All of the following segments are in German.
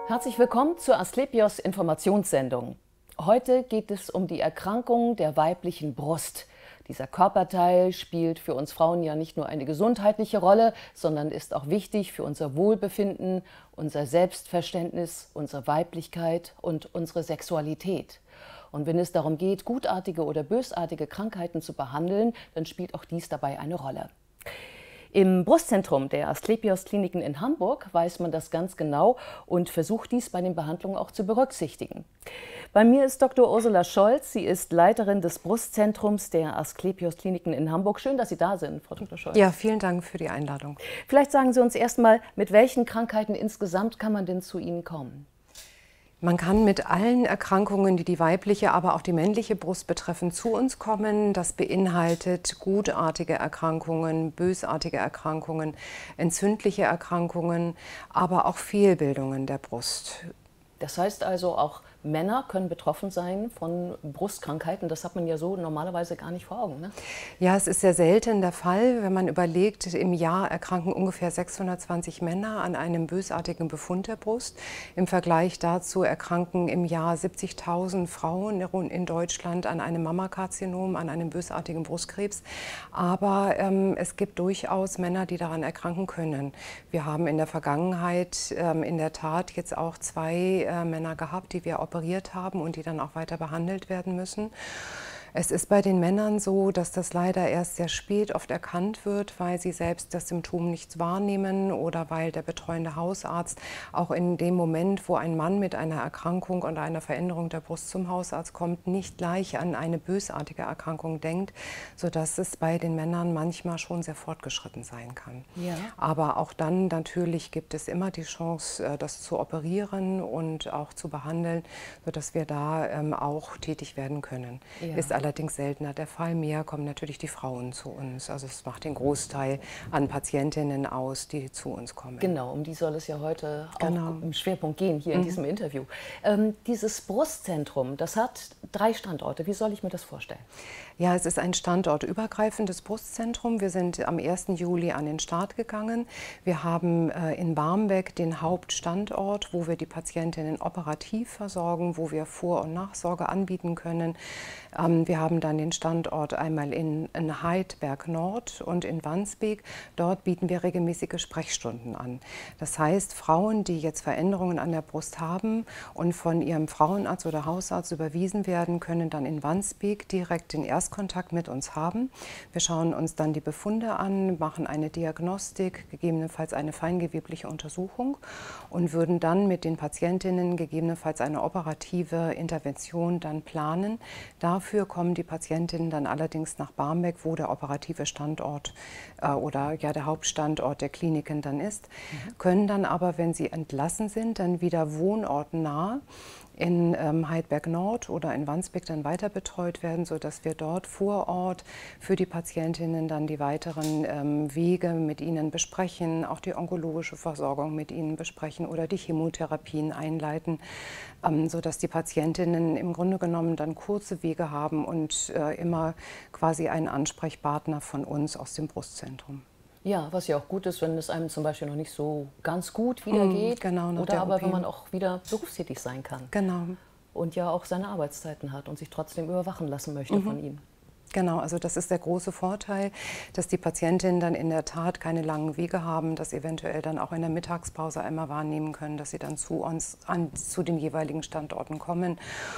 Herzlich willkommen zur Asklepios Informationssendung. Heute geht es um die Erkrankung der weiblichen Brust. Dieser Körperteil spielt für uns Frauen ja nicht nur eine gesundheitliche Rolle, sondern ist auch wichtig für unser Wohlbefinden, unser Selbstverständnis, unsere Weiblichkeit und unsere Sexualität. Und wenn es darum geht, gutartige oder bösartige Krankheiten zu behandeln, dann spielt auch dies dabei eine Rolle. Im Brustzentrum der Asklepios Kliniken in Hamburg weiß man das ganz genau und versucht dies bei den Behandlungen auch zu berücksichtigen. Bei mir ist Dr. Ursula Scholz. Sie ist Leiterin des Brustzentrums der Asklepios Kliniken in Hamburg. Schön, dass Sie da sind, Frau Dr. Scholz. Ja, vielen Dank für die Einladung. Vielleicht sagen Sie uns erst mal, mit welchen Krankheiten insgesamt kann man denn zu Ihnen kommen? Man kann mit allen Erkrankungen, die die weibliche, aber auch die männliche Brust betreffen, zu uns kommen. Das beinhaltet gutartige Erkrankungen, bösartige Erkrankungen, entzündliche Erkrankungen, aber auch Fehlbildungen der Brust. Das heißt also, auch Männer können betroffen sein von Brustkrankheiten. Das hat man ja so normalerweise gar nicht vor Augen, ne? Ja, es ist sehr selten der Fall. Wenn man überlegt, im Jahr erkranken ungefähr 620 Männer an einem bösartigen Befund der Brust. Im Vergleich dazu erkranken im Jahr 70.000 Frauen in Deutschland an einem Mammakarzinom, an einem bösartigen Brustkrebs. Aber es gibt durchaus Männer, die daran erkranken können. Wir haben in der Vergangenheit in der Tat jetzt auch zwei Männer gehabt, die wir operiert haben und die dann auch weiter behandelt werden müssen. Es ist bei den Männern so, dass das leider erst sehr spät oft erkannt wird, weil sie selbst das Symptom nicht wahrnehmen oder weil der betreuende Hausarzt auch in dem Moment, wo ein Mann mit einer Erkrankung oder einer Veränderung der Brust zum Hausarzt kommt, nicht gleich an eine bösartige Erkrankung denkt, sodass es bei den Männern manchmal schon sehr fortgeschritten sein kann. Ja. Aber auch dann natürlich gibt es immer die Chance, das zu operieren und auch zu behandeln, sodass wir da auch tätig werden können. Ja. Ist allerdings seltener der Fall. Mehr kommen natürlich die Frauen zu uns. Also es macht den Großteil an Patientinnen aus, die zu uns kommen. Genau, um die soll es ja heute auch im Schwerpunkt gehen, hier in diesem Interview. Dieses Brustzentrum, das hat 3 Standorte. Wie soll ich mir das vorstellen? Ja, es ist ein standortübergreifendes Brustzentrum. Wir sind am 1. Juli an den Start gegangen. Wir haben in Barmbek den Hauptstandort, wo wir die Patientinnen operativ versorgen, wo wir Vor- und Nachsorge anbieten können. Wir haben dann den Standort einmal in Heidberg Nord und in Wandsbek. Dort bieten wir regelmäßige Sprechstunden an. Das heißt, Frauen, die jetzt Veränderungen an der Brust haben und von ihrem Frauenarzt oder Hausarzt überwiesen werden, können dann in Wandsbek direkt den Erstkontakt mit uns haben. Wir schauen uns dann die Befunde an, machen eine Diagnostik, gegebenenfalls eine feingewebliche Untersuchung und würden dann mit den Patientinnen gegebenenfalls eine operative Intervention dann planen. Dafür kommen die Patientinnen dann allerdings nach Barmbek, wo der operative Standort oder ja der Hauptstandort der Kliniken dann ist, können dann aber, wenn sie entlassen sind, dann wieder wohnortnah in Heidberg Nord oder in Wandsbek dann weiter betreut werden, sodass wir dort vor Ort für die Patientinnen dann die weiteren Wege mit ihnen besprechen, auch die onkologische Versorgung mit ihnen besprechen oder die Chemotherapien einleiten, sodass die Patientinnen im Grunde genommen dann kurze Wege haben und immer quasi einen Ansprechpartner von uns aus dem Brustzentrum. Ja, was ja auch gut ist, wenn es einem zum Beispiel noch nicht so ganz gut wieder geht. Genau, oder aber wenn man auch wieder berufstätig sein kann. Genau. Und ja auch seine Arbeitszeiten hat und sich trotzdem überwachen lassen möchte von ihm. Genau, also das ist der große Vorteil, dass die Patientinnen dann in der Tat keine langen Wege haben, dass eventuell dann auch in der Mittagspause einmal wahrnehmen können, dass sie dann zu uns zu den jeweiligen Standorten kommen.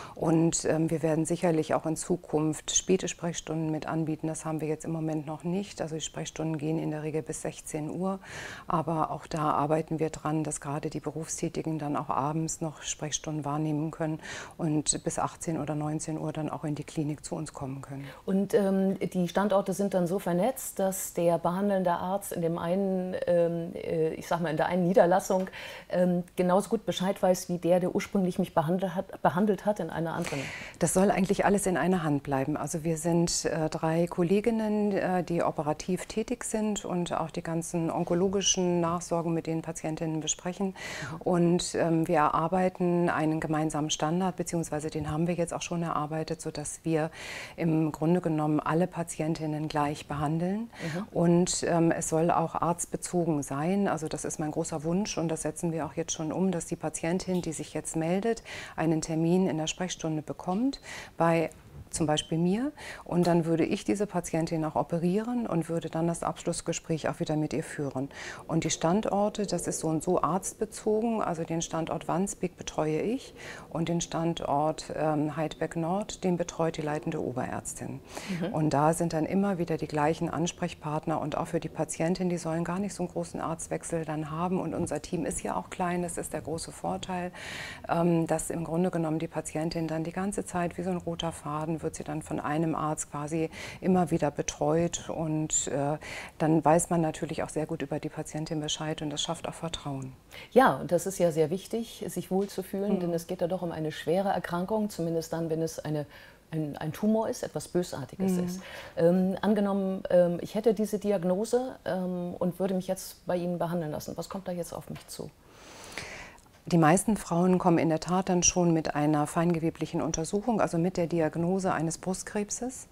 Und wir werden sicherlich auch in Zukunft späte Sprechstunden mit anbieten. Das haben wir jetzt im Moment noch nicht. Also die Sprechstunden gehen in der Regel bis 16 Uhr. Aber auch da arbeiten wir dran, dass gerade die Berufstätigen dann auch abends noch Sprechstunden wahrnehmen können und bis 18 oder 19 Uhr dann auch in die Klinik zu uns kommen können. Und die Standorte sind dann so vernetzt, dass der behandelnde Arzt in dem einen, ich sag mal in der einen Niederlassung genauso gut Bescheid weiß wie der ursprünglich mich behandelt hat in einer anderen. Das soll eigentlich alles in einer Hand bleiben. Also wir sind 3 Kolleginnen, die operativ tätig sind und auch die ganzen onkologischen Nachsorgen mit den Patientinnen besprechen. Und wir erarbeiten einen gemeinsamen Standard, beziehungsweise den haben wir jetzt auch schon erarbeitet, sodass wir im Grunde genommen genommen alle Patientinnen gleich behandeln und es soll auch arztbezogen sein. Also das ist mein großer Wunsch und das setzen wir auch jetzt schon um, dass die Patientin, die sich jetzt meldet, einen Termin in der Sprechstunde bekommt bei zum Beispiel mir, und dann würde ich diese Patientin auch operieren und würde dann das Abschlussgespräch auch wieder mit ihr führen. Und die Standorte, das ist so und so arztbezogen, also den Standort Wandsbek betreue ich und den Standort Heidberg Nord, den betreut die leitende Oberärztin. Und da sind dann immer wieder die gleichen Ansprechpartner und auch für die Patientin, die sollen gar nicht so einen großen Arztwechsel dann haben, und unser Team ist ja auch klein, das ist der große Vorteil, dass im Grunde genommen die Patientin dann die ganze Zeit wie so ein roter Faden wird sie dann von einem Arzt quasi immer wieder betreut, und dann weiß man natürlich auch sehr gut über die Patientin Bescheid und das schafft auch Vertrauen. Ja, und das ist ja sehr wichtig, sich wohlzufühlen, denn es geht ja doch um eine schwere Erkrankung, zumindest dann, wenn es ein Tumor ist, etwas Bösartiges ist. Angenommen, ich hätte diese Diagnose und würde mich jetzt bei Ihnen behandeln lassen. Was kommt da jetzt auf mich zu? Die meisten Frauen kommen in der Tat dann schon mit einer feingeweblichen Untersuchung, also mit der Diagnose eines Brustkrebses.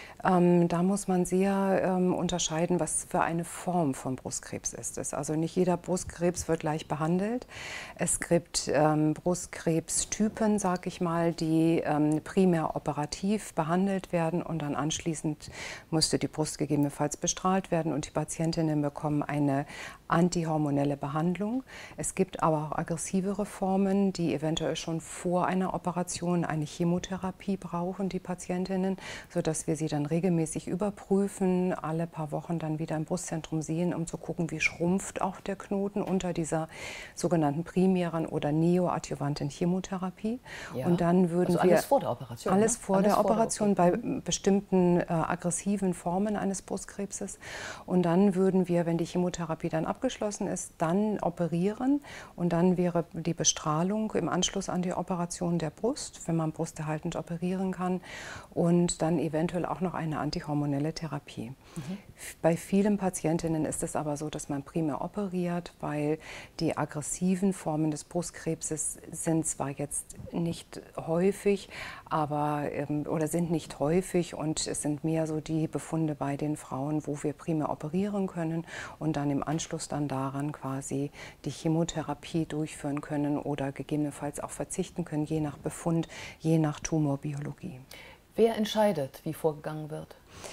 Da muss man sehr unterscheiden, was für eine Form von Brustkrebs ist es. Also nicht jeder Brustkrebs wird gleich behandelt. Es gibt Brustkrebstypen, sage ich mal, die primär operativ behandelt werden und dann anschließend müsste die Brust gegebenenfalls bestrahlt werden und die Patientinnen bekommen eine antihormonelle Behandlung. Es gibt aber auch aggressivere Formen, die eventuell schon vor einer Operation eine Chemotherapie brauchen, die Patientinnen, sodass wir sie dann regelmäßig überprüfen, alle paar Wochen dann wieder im Brustzentrum sehen, um zu gucken, wie schrumpft auch der Knoten unter dieser sogenannten primären oder neoadjuvanten Chemotherapie. Ja. Und dann würden also alles vor der Operation? Alles vor alles der vor Operation der bei bestimmten aggressiven Formen eines Brustkrebses. Und dann würden wir, wenn die Chemotherapie dann abgeschlossen ist, dann operieren, und dann wäre die Bestrahlung im Anschluss an die Operation der Brust, wenn man brusterhaltend operieren kann, und dann eventuell auch noch eine antihormonelle Therapie. Bei vielen Patientinnen ist es aber so, dass man primär operiert, weil die aggressiven Formen des Brustkrebses sind zwar jetzt nicht häufig, aber oder sind nicht häufig, und es sind mehr so die Befunde bei den Frauen, wo wir primär operieren können und dann im Anschluss dann daran quasi die Chemotherapie durchführen können oder gegebenenfalls auch verzichten können, je nach Befund, je nach Tumorbiologie. Wer entscheidet, wie vorgegangen wird?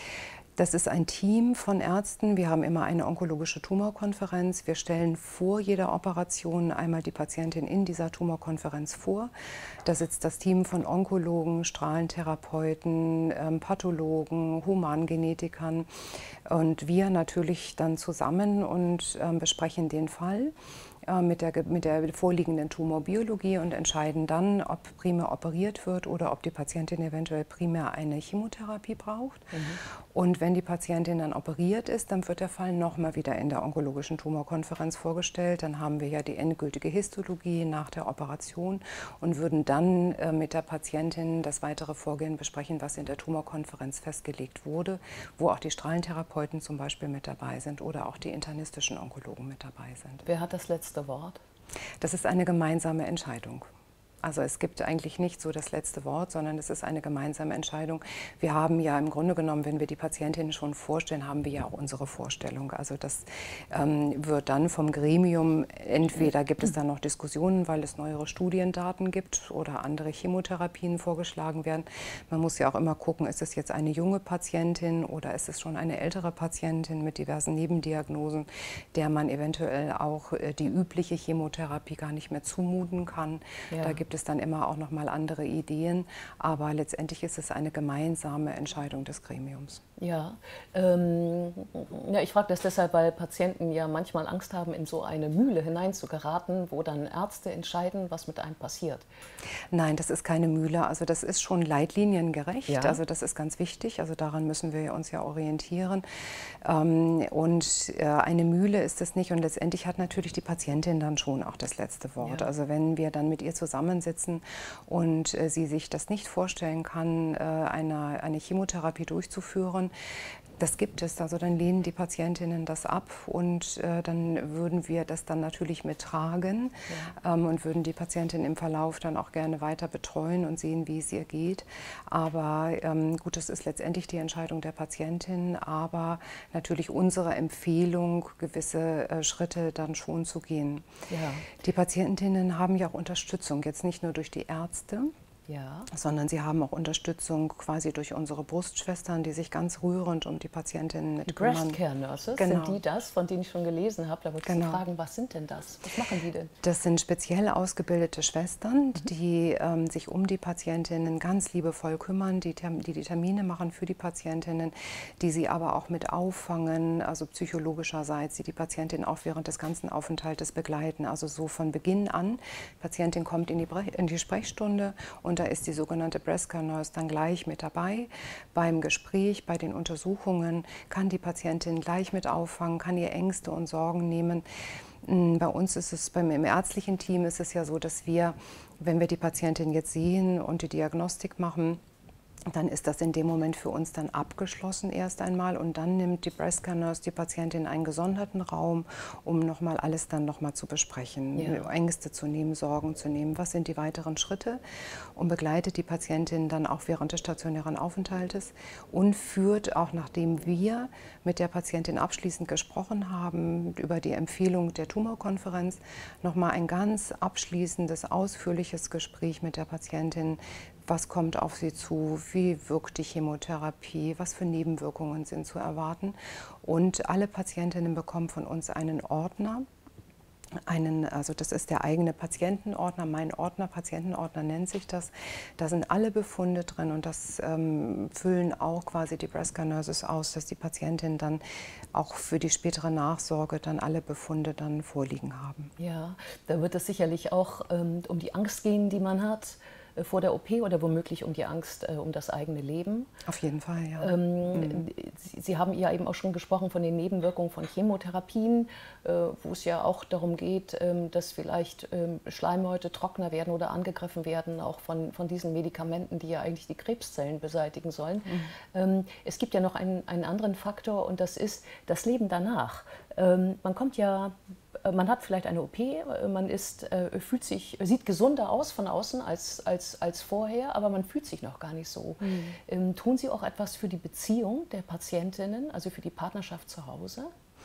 Das ist ein Team von Ärzten. Wir haben immer eine onkologische Tumorkonferenz. Wir stellen vor jeder Operation einmal die Patientin in dieser Tumorkonferenz vor. Da sitzt das Team von Onkologen, Strahlentherapeuten, Pathologen, Humangenetikern und wir natürlich dann zusammen und besprechen den Fall mit der vorliegenden Tumorbiologie und entscheiden dann, ob primär operiert wird oder ob die Patientin eventuell primär eine Chemotherapie braucht. Und wenn die Patientin dann operiert ist, dann wird der Fall nochmal wieder in der onkologischen Tumorkonferenz vorgestellt. Dann haben wir ja die endgültige Histologie nach der Operation und würden dann mit der Patientin das weitere Vorgehen besprechen, was in der Tumorkonferenz festgelegt wurde, wo auch die Strahlentherapeuten zum Beispiel mit dabei sind oder auch die internistischen Onkologen mit dabei sind. Wer hat das letzte Wort? Das ist eine gemeinsame Entscheidung. Also es gibt eigentlich nicht so das letzte Wort, sondern es ist eine gemeinsame Entscheidung. Wir haben ja im Grunde genommen, wenn wir die Patientin schon vorstellen, haben wir ja auch unsere Vorstellung. Also das wird dann vom Gremium, entweder gibt es dann noch Diskussionen, weil es neuere Studiendaten gibt oder andere Chemotherapien vorgeschlagen werden. Man muss ja auch immer gucken, ist es jetzt eine junge Patientin oder ist es schon eine ältere Patientin mit diversen Nebendiagnosen, der man eventuell auch die übliche Chemotherapie gar nicht mehr zumuten kann. Ja. Da gibt es dann immer auch noch mal andere Ideen, aber letztendlich ist es eine gemeinsame Entscheidung des Gremiums. Ja, ja, ich frage das deshalb, weil Patienten ja manchmal Angst haben, in so eine Mühle hineinzugeraten, wo dann Ärzte entscheiden, was mit einem passiert. Nein, das ist keine Mühle, also das ist schon leitliniengerecht, Ja. also das ist ganz wichtig, also daran müssen wir uns ja orientieren. Und eine Mühle ist es nicht, und letztendlich hat natürlich die Patientin dann schon auch das letzte Wort. Ja. Also wenn wir dann mit ihr zusammen Zuhörern sitzen und sie sich das nicht vorstellen kann, eine Chemotherapie durchzuführen. Das gibt es, also dann lehnen die Patientinnen das ab und dann würden wir das dann natürlich mittragen und würden die Patientin im Verlauf dann auch gerne weiter betreuen und sehen, wie es ihr geht. Aber gut, das ist letztendlich die Entscheidung der Patientin, aber natürlich unsere Empfehlung, gewisse Schritte dann schon zu gehen. Ja. Die Patientinnen haben ja auch Unterstützung, jetzt nicht nur durch die Ärzte, sondern sie haben auch Unterstützung quasi durch unsere Brustschwestern, die sich ganz rührend um die Patientinnen mit kümmern. Breast Care Nurses, genau. Sind die das, von denen ich schon gelesen habe? Da wollte ich Sie fragen, was sind denn das? Was machen die denn? Das sind speziell ausgebildete Schwestern, die sich um die Patientinnen ganz liebevoll kümmern, die Termine machen für die Patientinnen, die sie aber auch mit auffangen, also psychologischerseits, die Patientin auch während des ganzen Aufenthaltes begleiten. Also so von Beginn an, die Patientin kommt in die Sprechstunde und da ist die sogenannte Breast Care Nurse dann gleich mit dabei. Beim Gespräch, bei den Untersuchungen kann die Patientin gleich mit auffangen, kann ihr Ängste und Sorgen nehmen. Bei uns ist es, im ärztlichen Team ist es ja so, dass wir, wenn wir die Patientin jetzt sehen und die Diagnostik machen, dann ist das in dem Moment für uns dann abgeschlossen erst einmal und dann nimmt die Breast Care Nurse die Patientin in einen gesonderten Raum, um alles dann nochmal zu besprechen, Ängste zu nehmen, Sorgen zu nehmen, was sind die weiteren Schritte und begleitet die Patientin dann auch während des stationären Aufenthaltes und führt auch, nachdem wir mit der Patientin abschließend gesprochen haben über die Empfehlung der Tumorkonferenz, nochmal ein ganz abschließendes, ausführliches Gespräch mit der Patientin. Was kommt auf sie zu? Wie wirkt die Chemotherapie? Was für Nebenwirkungen sind zu erwarten? Und alle Patientinnen bekommen von uns einen Ordner. Also das ist der eigene Patientenordner, mein Ordner, Patientenordner nennt sich das. Da sind alle Befunde drin und das füllen auch quasi die Breast Care Nurses aus, dass die Patientinnen dann auch für die spätere Nachsorge dann alle Befunde dann vorliegen haben. Ja, da wird es sicherlich auch um die Angst gehen, die man hat vor der OP oder womöglich um die Angst um das eigene Leben. Auf jeden Fall, ja. Sie haben ja eben auch schon gesprochen von den Nebenwirkungen von Chemotherapien, wo es ja auch darum geht, dass vielleicht Schleimhäute trockener werden oder angegriffen werden, auch von diesen Medikamenten, die ja eigentlich die Krebszellen beseitigen sollen. Es gibt ja noch einen anderen Faktor und das ist das Leben danach. Man hat vielleicht eine OP, man sieht gesunder aus von außen als vorher, aber man fühlt sich noch gar nicht so. Tun Sie auch etwas für die Beziehung der Patientinnen, also für die Partnerschaft zu Hause?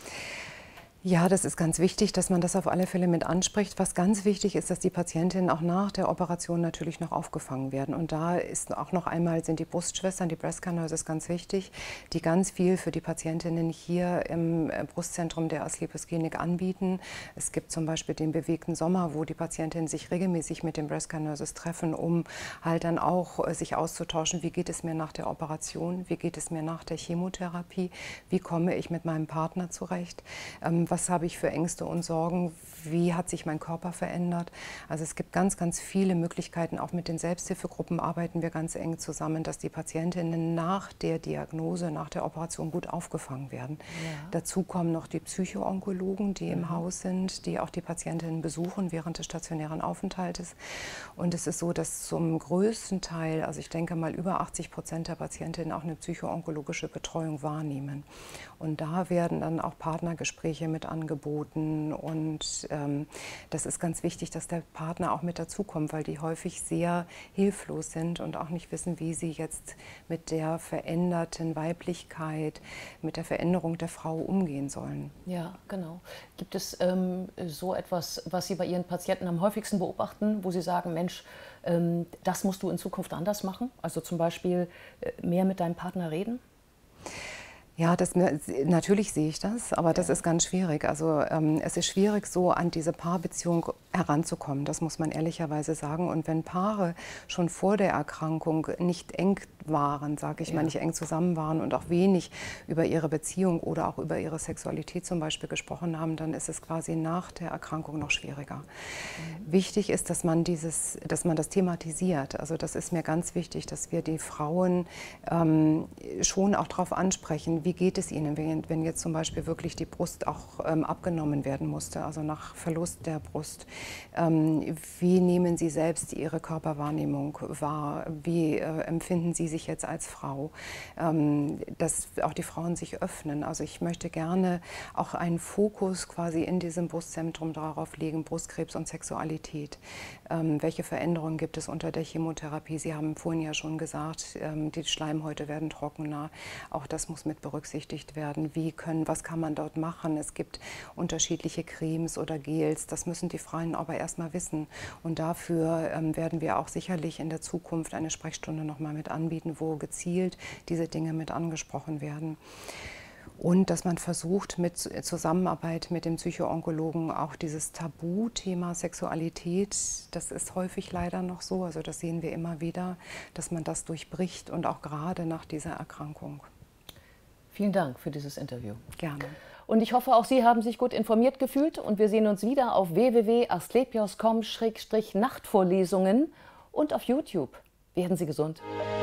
Ja, das ist ganz wichtig, dass man das auf alle Fälle mit anspricht. Was ganz wichtig ist, dass die Patientinnen auch nach der Operation natürlich noch aufgefangen werden. Und da ist auch noch einmal, sind die Brustschwestern, die Breast Care Nurses ganz wichtig, die ganz viel für die Patientinnen hier im Brustzentrum der Asklepios Klinik anbieten. Es gibt zum Beispiel den bewegten Sommer, wo die Patientinnen sich regelmäßig mit den Breast Care Nurses treffen, um halt dann auch sich auszutauschen, wie geht es mir nach der Operation, wie geht es mir nach der Chemotherapie, wie komme ich mit meinem Partner zurecht. Was habe ich für Ängste und Sorgen? Wie hat sich mein Körper verändert? Also es gibt ganz, ganz viele Möglichkeiten. Auch mit den Selbsthilfegruppen arbeiten wir ganz eng zusammen, dass die Patientinnen nach der Diagnose, nach der Operation gut aufgefangen werden. Ja. Dazu kommen noch die Psychoonkologen, die im Haus sind, die auch die Patientinnen besuchen während des stationären Aufenthaltes. Und es ist so, dass zum größten Teil, also ich denke mal über 80% der Patientinnen auch eine psychoonkologische Betreuung wahrnehmen. Und da werden dann auch Partnergespräche mit angeboten und das ist ganz wichtig, dass der Partner auch mit dazukommt, weil die häufig sehr hilflos sind und auch nicht wissen, wie sie jetzt mit der veränderten Weiblichkeit, mit der Veränderung der Frau umgehen sollen. Ja, genau. Gibt es so etwas, was Sie bei Ihren Patienten am häufigsten beobachten, wo Sie sagen, Mensch, das musst du in Zukunft anders machen? Also zum Beispiel mehr mit deinem Partner reden? Ja, natürlich sehe ich das, aber das ist ganz schwierig. Also es ist schwierig, so an diese Paarbeziehung heranzukommen, das muss man ehrlicherweise sagen. Und wenn Paare schon vor der Erkrankung nicht eng waren, sage ich mal, nicht eng zusammen waren und auch wenig über ihre Beziehung oder auch über ihre Sexualität zum Beispiel gesprochen haben, dann ist es quasi nach der Erkrankung noch schwieriger. Wichtig ist, dass man das thematisiert. Also das ist mir ganz wichtig, dass wir die Frauen schon auch darauf ansprechen, wie wie geht es Ihnen, wenn jetzt zum Beispiel wirklich die Brust auch abgenommen werden musste, also nach Verlust der Brust. Wie nehmen Sie selbst Ihre Körperwahrnehmung wahr? Wie empfinden Sie sich jetzt als Frau? Dass auch die Frauen sich öffnen. Also ich möchte gerne auch einen Fokus quasi in diesem Brustzentrum darauf legen, Brustkrebs und Sexualität. Welche Veränderungen gibt es unter der Chemotherapie? Sie haben vorhin ja schon gesagt, die Schleimhäute werden trockener. Auch das muss mit berücksichtigt werden. Was kann man dort machen? Es gibt unterschiedliche Cremes oder Gels. Das müssen die Frauen aber erstmal wissen. Und dafür werden wir auch sicherlich in der Zukunft eine Sprechstunde nochmal mit anbieten, wo gezielt diese Dinge mit angesprochen werden. Und dass man versucht, mit Zusammenarbeit mit dem Psychoonkologen auch dieses Tabuthema Sexualität, das ist häufig leider noch so, also das sehen wir immer wieder, dass man das durchbricht und auch gerade nach dieser Erkrankung. Vielen Dank für dieses Interview. Gerne. Und ich hoffe, auch Sie haben sich gut informiert gefühlt und wir sehen uns wieder auf www.asklepios.com/Nachtvorlesungen und auf YouTube. Werden Sie gesund.